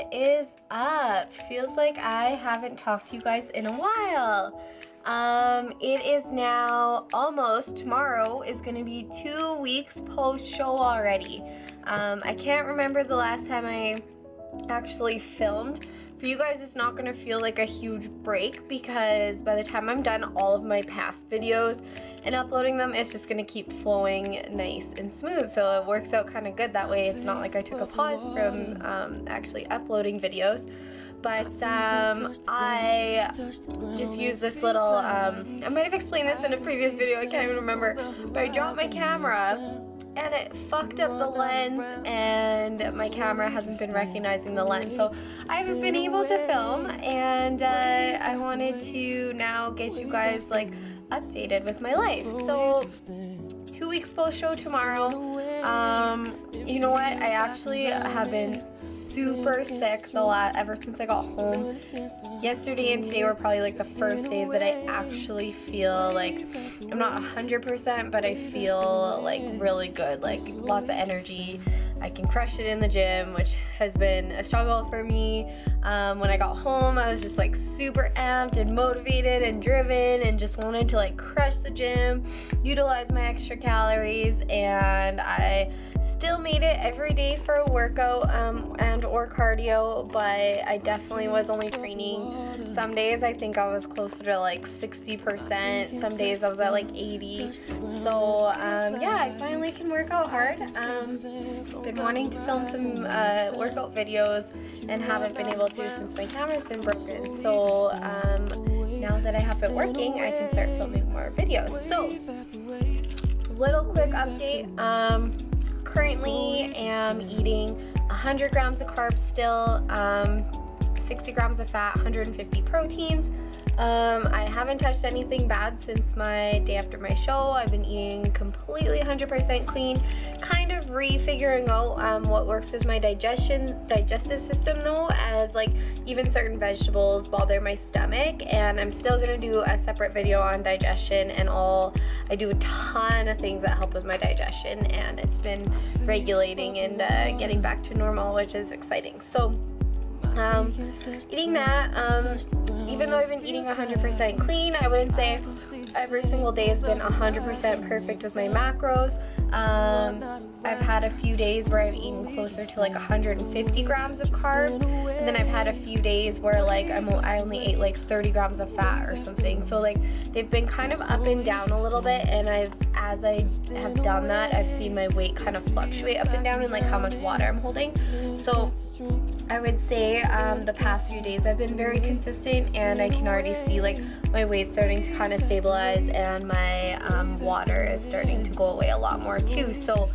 What is up? Feels like I haven't talked to you guys in a while. It is now almost, tomorrow is gonna be 2 weeks post-show already. I can't remember the last time I actually filmed. For you guys, it's not gonna feel like a huge break because by the time I'm done all of my past videos and uploading them, it's just gonna keep flowing nice and smooth. So it works out kind of good that way. It's not like I took a pause from actually uploading videos. But I just used this little, I might have explained this in a previous video, I can't even remember, but I dropped my camera and it fucked up the lens and my camera hasn't been recognizing the lens. So I haven't been able to film, and I wanted to now get you guys like updated with my life. So 2 weeks post show tomorrow. You know what? I actually have been super sick ever since I got home. Yesterday and today were probably like the first days that I actually feel like I'm not 100%, but I feel like really good, like lots of energy. I can crush it in the gym, which has been a struggle for me. When I got home, I was just like super amped and motivated and driven and just wanted to like crush the gym, utilize my extra calories, and I still made it every day for a workout and or cardio, but I definitely was only training. Some days I think I was closer to like 60%, some days I was at like 80. So yeah, I finally can work out hard. Been wanting to film some workout videos and haven't been able to since my camera's been broken. So now that I have it working, I can start filming more videos. So little quick update. Currently am eating 100 grams of carbs still, 60 grams of fat, 150 proteins. I haven't touched anything bad since my day after my show. I've been eating completely 100% clean, kind of refiguring out what works with my digestive system though, as like even certain vegetables bother my stomach, and I'm still gonna do a separate video on digestion and all. I do a ton of things that help with my digestion, and it's been regulating and getting back to normal, which is exciting. So eating that, even though I've been eating 100% clean, I wouldn't say every single day has been 100% perfect with my macros. I've had a few days where I've eaten closer to like 150 grams of carbs, and then I've had a few days where like I only ate like 30 grams of fat or something. So like they've been kind of up and down a little bit, and as I have done that, I've seen my weight kind of fluctuate up and down and like how much water I'm holding. So I would say the past few days I've been very consistent, and I can already see like my weight's starting to kind of stabilize, and my water is starting to go away a lot more too. So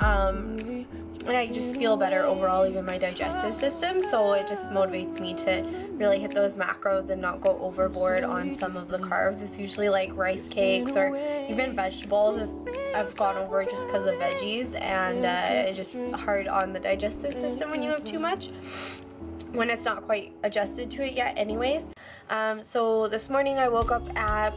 and I just feel better overall, even my digestive system. So it just motivates me to really hit those macros and not go overboard on some of the carbs. It's usually like rice cakes or even vegetables I've gone over just because of veggies, and it's just hard on the digestive system when you have too much, when it's not quite adjusted to it yet anyways. So this morning I woke up at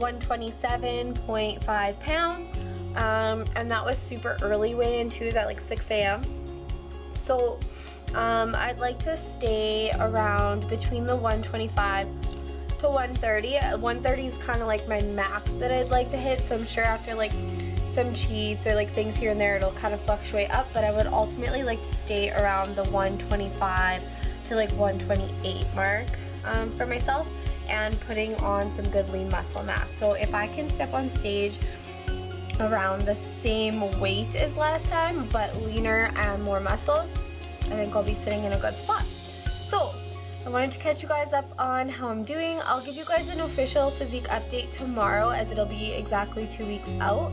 127.5 pounds. And that was super early weigh-in too, at like 6 a.m. So I'd like to stay around between the 125 to 130. 130 is kind of like my max that I'd like to hit, so I'm sure after like some cheats or like things here and there it'll kind of fluctuate up, but I would ultimately like to stay around the 125 to like 128 mark for myself, and putting on some good lean muscle mass. So if I can step on stage around the same weight as last time but leaner and more muscle, I think I'll be sitting in a good spot. So I wanted to catch you guys up on how I'm doing. I'll give you guys an official physique update tomorrow, as it'll be exactly 2 weeks out.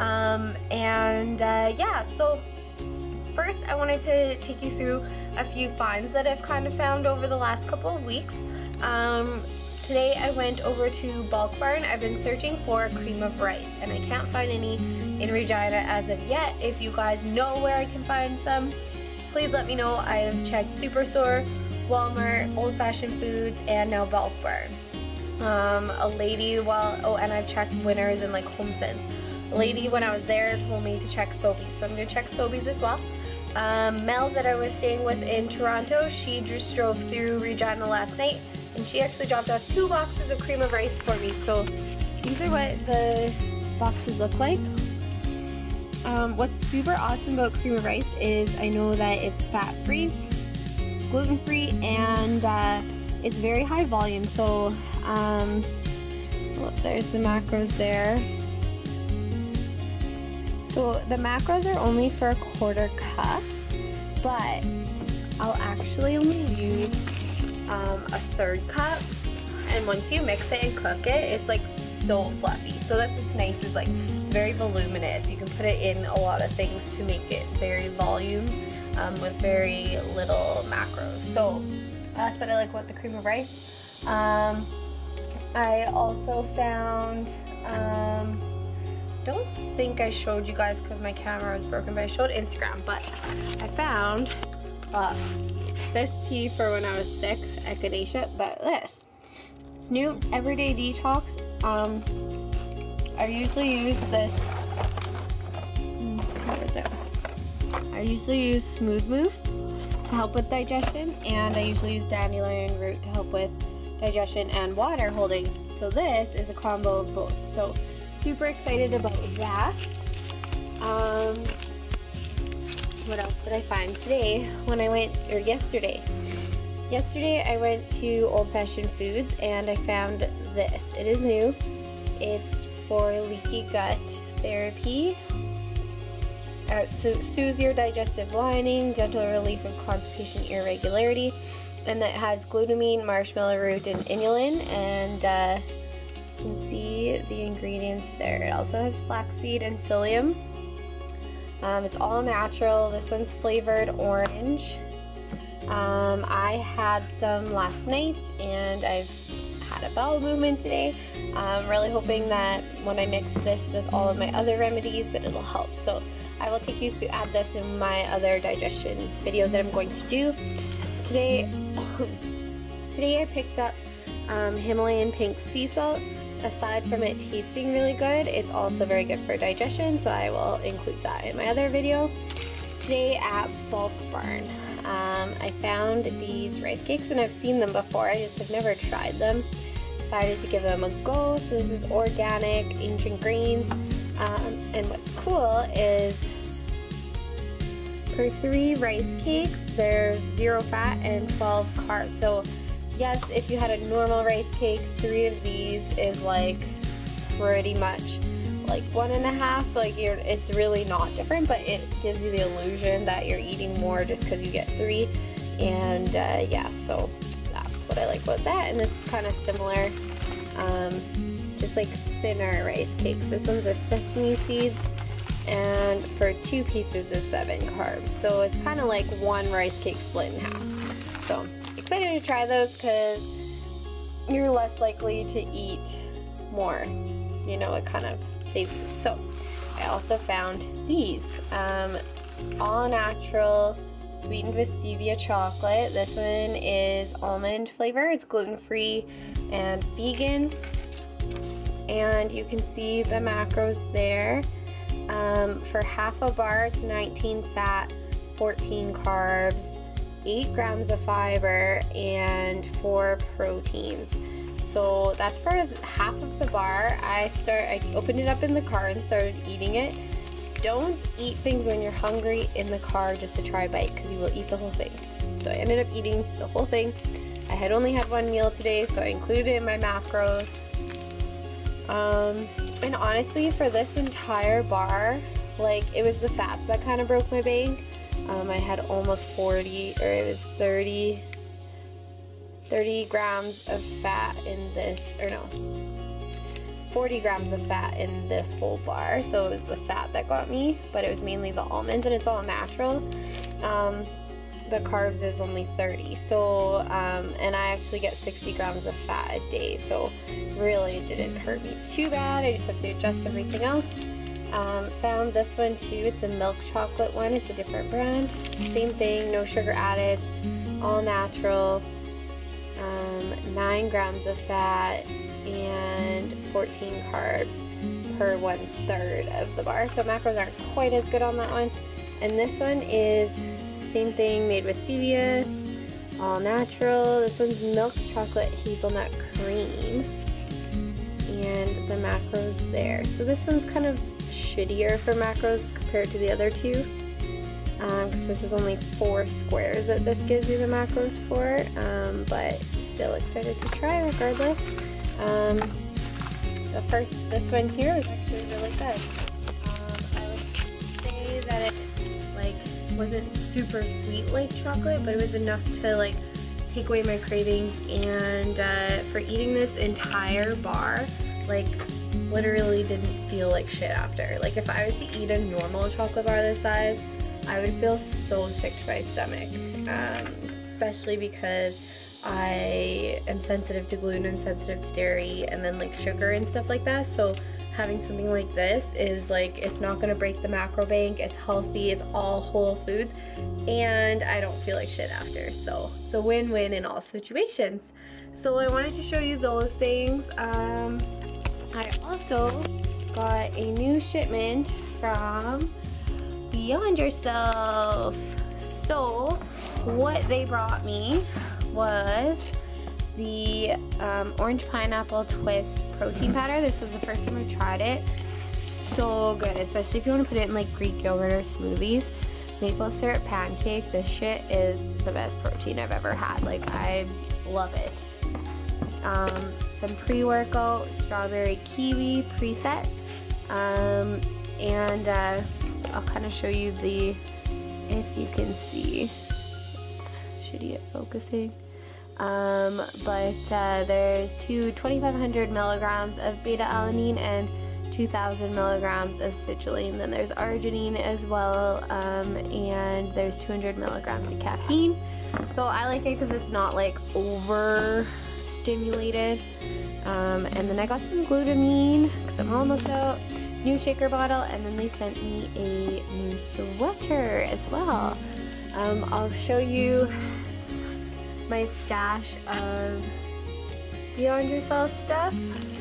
Yeah, so first I wanted to take you through a few finds that I've kind of found over the last couple of weeks. Today I went over to Bulk Barn. I've been searching for cream of rice, and I can't find any in Regina as of yet. If you guys know where I can find some, please let me know. I've checked Superstore, Walmart, Old Fashioned Foods, and now Bulk Barn. And I've checked Winners and like HomeSense. A lady when I was there told me to check Sobeys, so I'm going to check Sobeys as well. Mel that I was staying with in Toronto, she just drove through Regina last night, and she actually dropped off 2 boxes of cream of rice for me. So these are what the boxes look like. What's super awesome about cream of rice is I know that it's fat-free, gluten-free, and it's very high volume. So look, there's the macros there. So the macros are only for a 1/4 cup, but I'll actually only use a 1/3 cup. And once you mix it and cook it, it's like so fluffy. So that's what's nice, is like it's very voluminous. You can put it in a lot of things to make it very volume with very little macros. So that's what I like about the cream of rice. I also found, don't think I showed you guys because my camera was broken, but I showed Instagram. But I found this tea for when I was sick, echinacea, but this. It's new everyday detox. I usually use this, what is it? I usually use Smooth Move to help with digestion, and I usually use dandelion root to help with digestion and water holding. So this is a combo of both. So super excited about that. What else did I find today when I went, or yesterday? Yesterday I went to Old Fashioned Foods and I found this. It is new. It's for leaky gut therapy. So soothes your digestive lining, gentle relief of constipation irregularity, and that has glutamine, marshmallow root, and inulin. And you can see the ingredients there. It also has flaxseed and psyllium. It's all natural. This one's flavored orange. I had some last night and I've had a bowel movement today. I'm really hoping that when I mix this with all of my other remedies that it'll help. So I will take you through, add this in my other digestion videos that I'm going to do. Today I picked up Himalayan pink sea salt. Aside from it tasting really good, it's also very good for digestion, so I will include that in my other video. Today at Bulk Barn, I found these rice cakes, and I've seen them before, I just have never tried them. Decided to give them a go. So this is organic, ancient grains, and what's cool is for 3 rice cakes, there's 0 fat and 12 carbs. So yes, if you had a normal rice cake, 3 of these is like pretty much like 1.5. Like it's really not different, but it gives you the illusion that you're eating more just because you get 3. And yeah, so that's what I like about that. And this is kind of similar, just like thinner rice cakes. This one's with sesame seeds, and for 2 pieces is 7 carbs. So it's kind of like 1 rice cake split in half. So excited to try those because you're less likely to eat more. You know, it kind of saves you. So I also found these all natural sweetened with stevia chocolate. This one is almond flavor. It's gluten-free and vegan, and you can see the macros there. For half a bar, it's 19 fat, 14 carbs, 8 grams of fiber, and 4 proteins. So that's for half of the bar. I opened it up in the car and started eating it. Don't eat things when you're hungry in the car just to try a bite, because you will eat the whole thing. So I ended up eating the whole thing. I had only had 1 meal today, so I included it in my macros. And honestly, for this entire bar, like, it was the fats that kind of broke my bank. I had almost 40, or it was 30 grams of fat in this, or no, 40 grams of fat in this whole bar. So it was the fat that got me, but it was mainly the almonds, and it's all natural. The carbs is only 30. So, and I actually get 60 grams of fat a day. So really it didn't hurt me too bad. I just have to adjust everything else. Found this one too. It's a milk chocolate one. It's a different brand. Same thing, no sugar added, all natural. 9 grams of fat and 14 carbs per 1/3 of the bar. So macros aren't quite as good on that one. And this one is same thing, made with stevia, all natural. This one's milk chocolate hazelnut cream. And the macros there. So this one's kind of shittier for macros compared to the other two. Because this is only 4 squares that this gives you the macros for. But still excited to try regardless. This one here was actually really good. I would say that it wasn't super sweet like chocolate, but it was enough to take away my cravings. And for eating this entire bar, literally didn't feel like shit after. If I was to eat a normal chocolate bar this size, I would feel so sick to my stomach, especially because I am sensitive to gluten and sensitive to dairy and then sugar and stuff like that. So having something like this is it's not gonna break the macro bank. It's healthy, it's all whole foods, and I don't feel like shit after. So it's a win-win in all situations. So I wanted to show you those things. I also got a new shipment from Beyond Yourself. So what they brought me was the orange pineapple twist protein powder. This was the first time I tried it. So good, especially if you want to put it in Greek yogurt or smoothies. Maple syrup pancake. This shit is the best protein I've ever had. I love it. Some pre-workout strawberry kiwi Triset. And I'll kind of show you if you can see. It's shitty at focusing. But there's 2,500 milligrams of beta-alanine and 2,000 milligrams of citrulline. Then there's arginine as well, and there's 200 milligrams of caffeine. So I like it because it's not over-stimulated. And then I got some glutamine because I'm almost out. New shaker bottle, and then they sent me a new sweater as well. I'll show you my stash of Beyond Yourself stuff.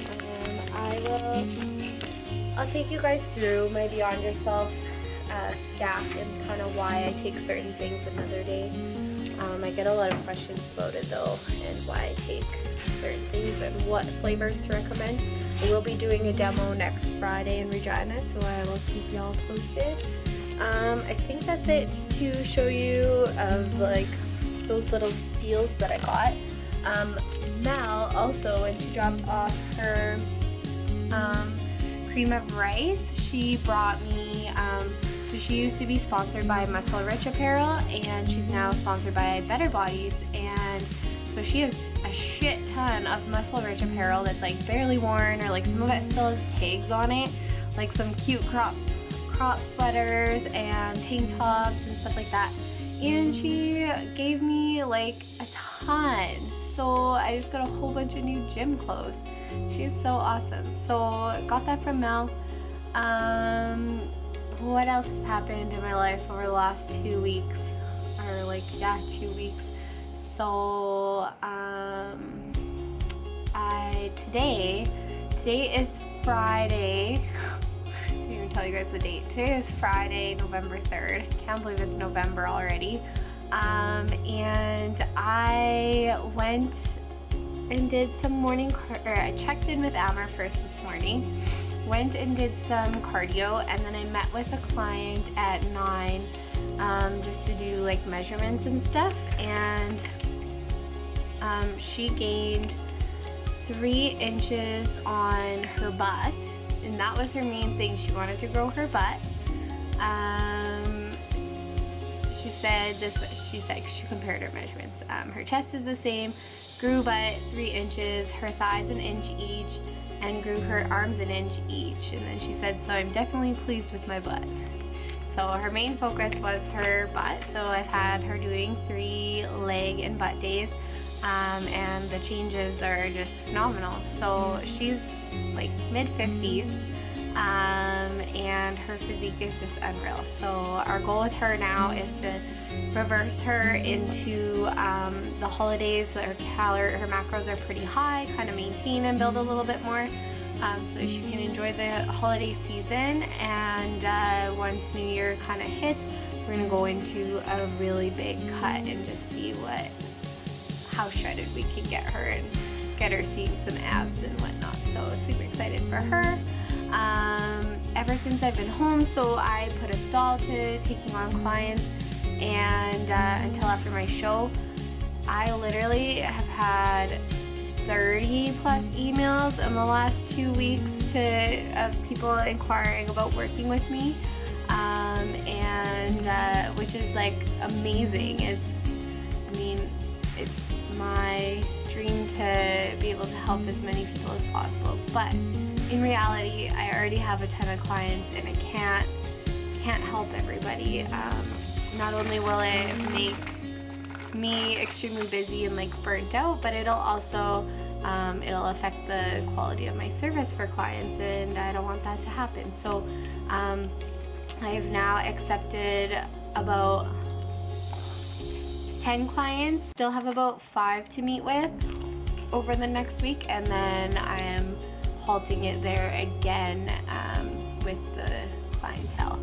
I'll take you guys through my Beyond Yourself stack and kind of why I take certain things another day. I get a lot of questions about it though, and why I take certain things and what flavors to recommend. We'll be doing a demo next Friday in Regina, so I will keep y'all posted. I think that's it to show you of those little steals that I got. Mel also, when she dropped off her cream of rice, she brought me, so she used to be sponsored by Muscle Rich Apparel, and she's now sponsored by Better Bodies, and so she has a shit ton of Muscle Rich apparel that's barely worn, or some of it still has tags on it, some cute crop sweaters and tank tops and stuff like that. And she gave me a ton, so I just got a whole bunch of new gym clothes. She's so awesome. So got that from Mel. What else has happened in my life over the last 2 weeks, or 2 weeks? So today is Friday. I didn't even tell you guys the date. Today is Friday, November 3rd. Can't believe it's November already. And I went and did some morning, I checked in with AMRAP first this morning. Went and did some cardio, and then I met with a client at 9 just to do measurements and stuff. And she gained 3 inches on her butt, and that was her main thing. She wanted to grow her butt. She compared her measurements. Her chest is the same, grew butt 3 inches, her thighs 1 inch each, and grew her arms 1 inch each. And then she said, so I'm definitely pleased with my butt. So her main focus was her butt. So I've had her doing 3 leg and butt days. And the changes are just phenomenal. So she's mid-50s, and her physique is just unreal. So our goal with her now is to reverse her into the holidays, so her macros are pretty high, kind of maintain and build a little bit more, so she can enjoy the holiday season. And once New Year kind of hits, we're gonna go into a really big cut and just see how shredded we can get her and get her seeing some abs and whatnot. So super excited for her. Ever since I've been home, so I put a stall to taking on clients, and until after my show, I literally have had 30 plus emails in the last 2 weeks of people inquiring about working with me, and which is like amazing. It's my dream to be able to help as many people as possible, but in reality, I already have a ton of clients and I can't help everybody. Not only will it make me extremely busy and like burnt out, but it'll also it'll affect the quality of my service for clients, and I don't want that to happen. So I have now accepted about 10 clients, still have about 5 to meet with over the next week, and then I am halting it there again with the clientele.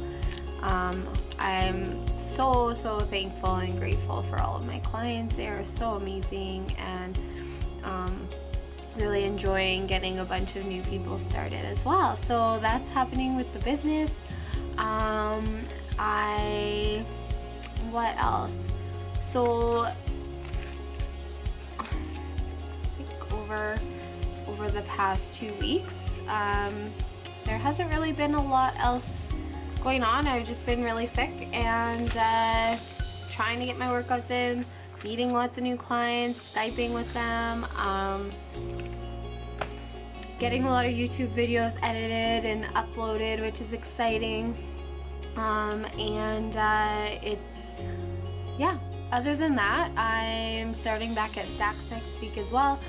I'm so thankful and grateful for all of my clients. They are so amazing, and really enjoying getting a bunch of new people started as well. So that's happening with the business. What else? So I think over the past 2 weeks, there hasn't really been a lot else going on. I've just been really sick and trying to get my workouts in, meeting lots of new clients, Skyping with them, getting a lot of YouTube videos edited and uploaded, which is exciting. Yeah, other than that, I'm starting back at Stacks next week as well.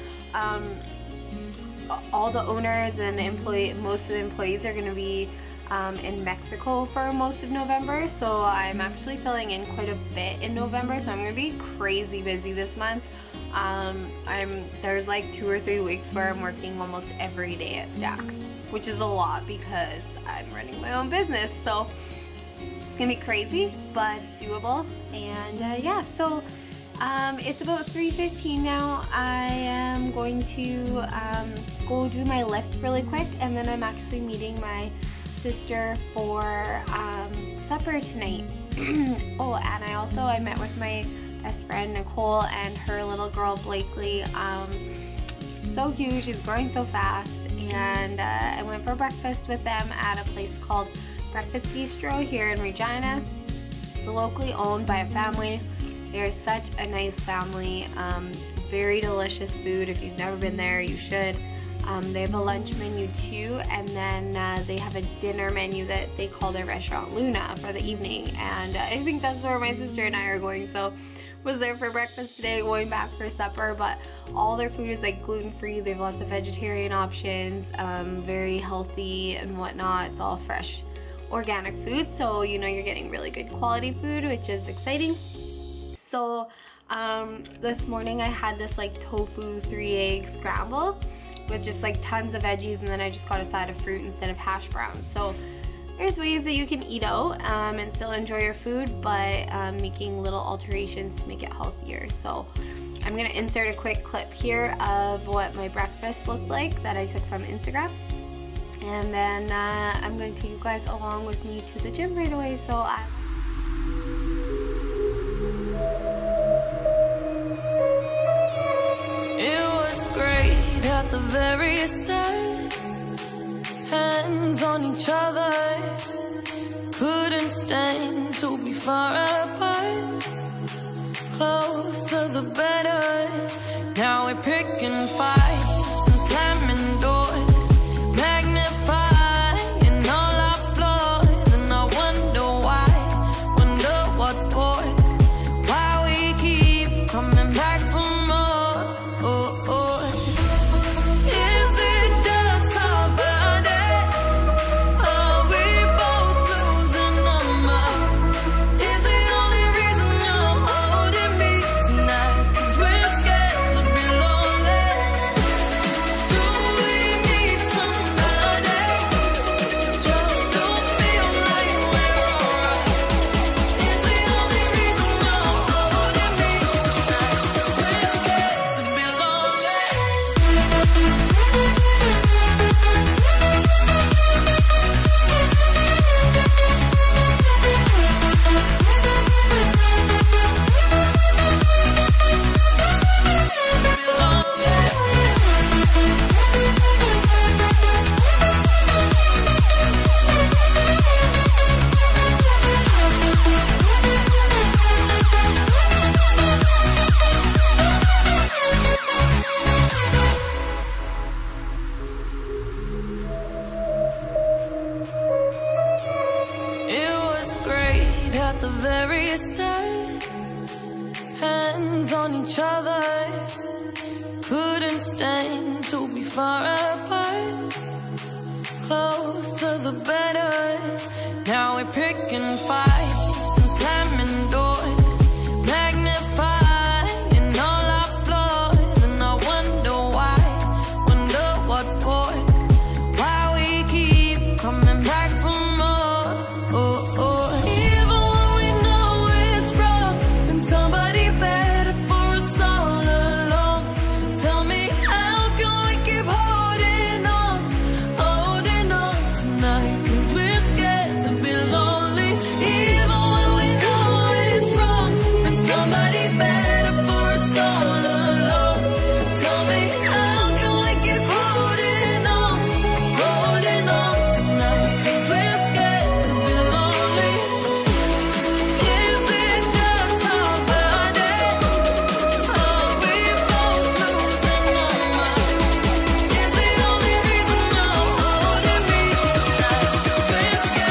All the owners and most of the employees are going to be in Mexico for most of November, so I'm actually filling in quite a bit in November, so I'm going to be crazy busy this month. There's like 2 or 3 weeks where I'm working almost every day at Stacks, which is a lot because I'm running my own business, so it's gonna be crazy, but it's doable. And yeah, so it's about 3:15 now. I am going to go do my lift really quick, and then I'm actually meeting my sister for supper tonight. Oh, and I met with my best friend Nicole and her little girl Blakely. So cute, she's growing so fast, and I went for breakfast with them at a place called Breakfast Bistro here in Regina. It's locally owned by a family. They're such a nice family. Very delicious food. If you've never been there, you should. They have a lunch menu too, and then they have a dinner menu that they call their restaurant Luna for the evening, and I think that's where my sister and I are going. So was there for breakfast today, going back for supper, but all their food is like gluten-free. They have lots of vegetarian options, very healthy and whatnot. It's all fresh organic food, so you know you're getting really good quality food, which is exciting. So this morning I had this like tofu 3-egg scramble with just like tons of veggies, and then I just got a side of fruit instead of hash browns. So there's ways that you can eat out and still enjoy your food, but making little alterations to make it healthier. So I'm gonna insert a quick clip here of what my breakfast looked like that I took from Instagram, and then I'm going to take you guys along with me to the gym right away. So it was great at the very start, hands on each other, couldn't stand to be far apart, closer the better. Now we're picking fights and slamming doors, magnifying all our flaws, and I wonder why, wonder what for, why we keep coming back for more. Is it just our bodies? Are we both losing our minds? Is the only reason you're holding me tonight 'cause we're scared? at the very start. Hands on each other, couldn't stand to be far apart. Closer the better. Now we're picking fights and slamming doors, magnifying all our flaws. And I wonder why, wonder what for, why we keep coming back for more. Even when we know it's wrong, and somebody better for us all along. Tell me, how can we keep holding on tonight? 'Cause we're scared to be lonely. Even when we know it's wrong, and somebody better for us all along. Tell me, how can we keep holding on tonight? 'Cause we're scared to be lonely. Is it just our bodies? Are we both losing our minds? Is the only reason you're holding me tonight? 'Cause we're scared.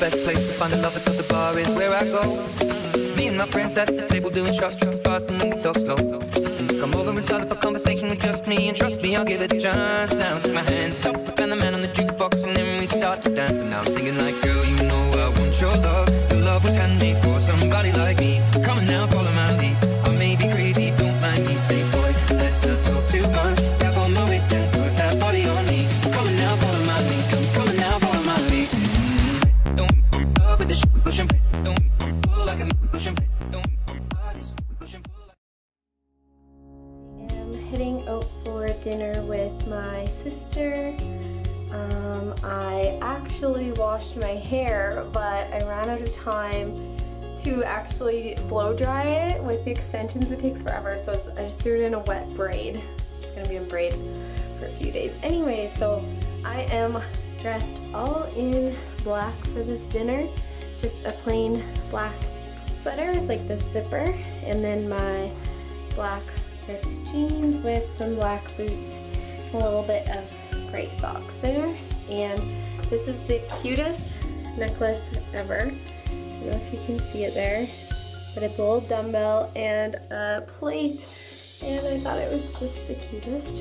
best place to find the lovers, so the bar is where I go. Me and my friends at the table doing shots, tripping fast and then we talk slow. Come over and start up a conversation with just me, and trust me, I'll give it a chance. Now take my hand, stop, and the man on the jukebox, and then we start to dance. And now I'm singing like, girl, you know I want your love. Your love was handmade for somebody like me. Come on now, follow my lead. I may be crazy, don't mind me. Say, boy, let's not talk too much. Grab on my waist and put that body on me. Come on now, follow my lead. Come on now, follow my lead. Don't love with the push and don't pull like a push and don't push and pull. Heading out for dinner with my sister. I actually washed my hair, but I ran out of time to actually blow dry it with the extensions. It takes forever, so I just threw it in a wet braid. It's just gonna be in braid for a few days. Anyway, so I am dressed all in black for this dinner. Just a plain black sweater, it's like the zipper, and then my black ripped jeans with some black boots, and a little bit of gray socks there. And this is the cutest necklace ever. I don't know if you can see it there, but it's a little dumbbell and a plate, and I thought it was just the cutest.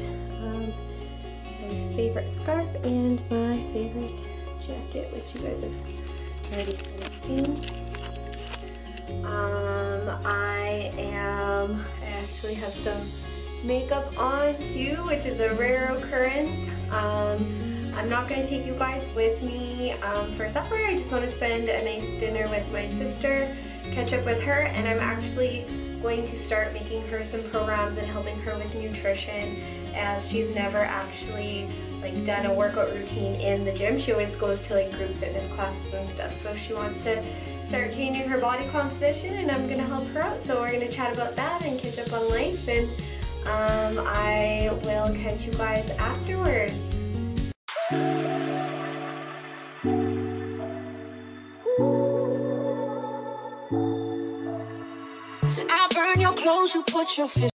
My favorite scarf and my favorite jacket, which you guys have already kind of seen. I actually have some makeup on too, which is a rare occurrence. I'm not going to take you guys with me for supper. I just want to spend a nice dinner with my sister, catch up with her, and I'm actually going to start making her some programs and helping her with nutrition, as she's never actually like done a workout routine in the gym. She always goes to like group fitness classes and stuff, so she wants to start changing her body composition, and I'm going to help her out. So we're going to chat about that and catch up on life, and I will catch you guys afterwards. I burn your clothes, you put your fist